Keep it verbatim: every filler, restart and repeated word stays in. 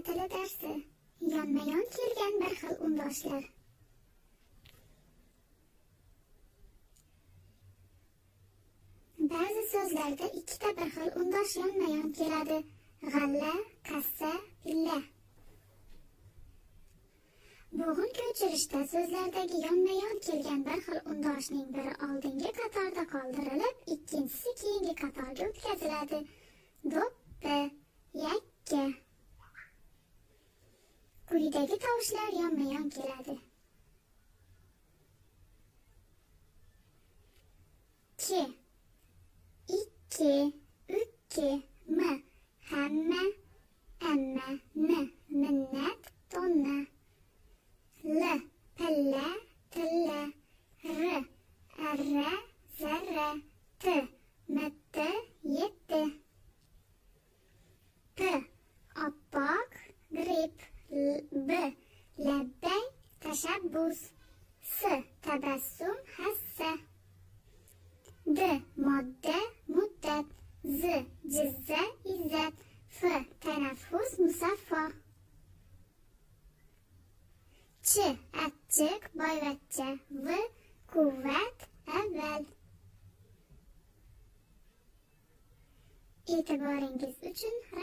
tili darsi. Yonma-yon kelgan bir xil undoshlar. Ba'zi so'zlarda ikkita bir xil undosh yonma-yon keladi. G'alla, kassa, pilla. Bo'g'in ko'chirishda so'zlardagi yonma-yon kelgan bir xil undoshning biri oldingi qatorda qoldirilib, ikkinchisi keyingi qatorga o'tkaziladi. Do'ppi, yakka. Quyidagi tovushlar yonma-yon keladi. Ki, ikki, ukki, mi, hamma, amma, ni, minnat, tonna. L, pilla, tilla, r, arra, zarra, t, mitti, yetti. P, oppoq, grip, b, labbay, tashabbus, s, tabassum, hassa. D, modda, muddat, z, jizza, izzat, f, tanaffus, musaffo. Ç, achchiq, boyvachcha, v, quvvat, avval. E'tiboringiz uchun